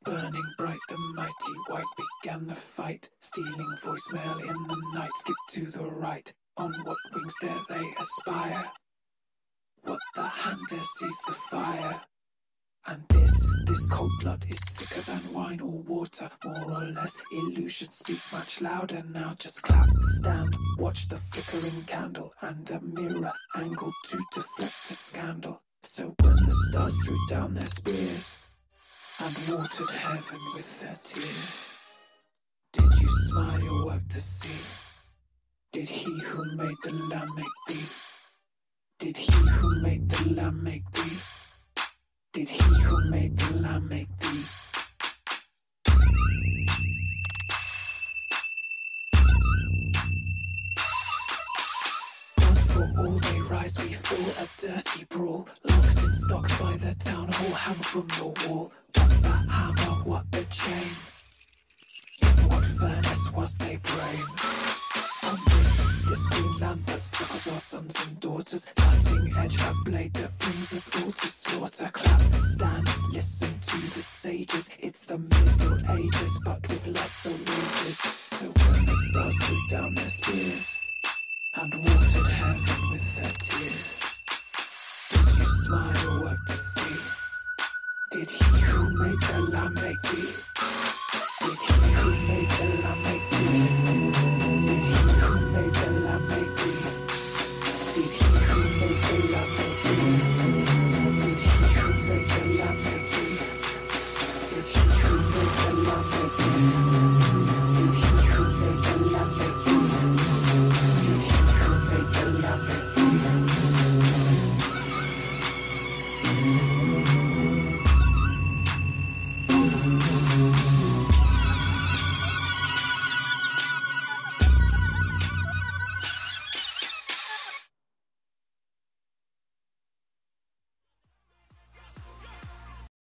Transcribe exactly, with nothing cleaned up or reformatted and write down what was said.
Burning bright, the mighty white began the fight. Stealing voicemail in the night, skip to the right. On what wings dare they aspire? What the hunter sees the fire. And this, this cold blood is thicker than wine or water. More or less, illusions speak much louder now. Just clap, stand, watch the flickering candle. And a mirror angled to deflect a scandal. So when the stars threw down their spears and watered heaven with their tears, did you smile your work to see? Did he who made the lamb make thee? Did he who made the lamb make thee? Did he who made the lamb make thee? One for all they rise, we fall a dirty brawl. Locked in stocks by the town hall, hung from the wall. What the hammer, what the chain? In what furnace was they brain? On this, this green land that suckles our sons and daughters. Cutting edge, a blade that brings us all to slaughter. Clap, stand, listen to the sages. It's the Middle Ages, but with lesser wages. So when the stars threw down their spears and watered heaven with their tears, did you smile your work to see? Did he who made the lamb make thee?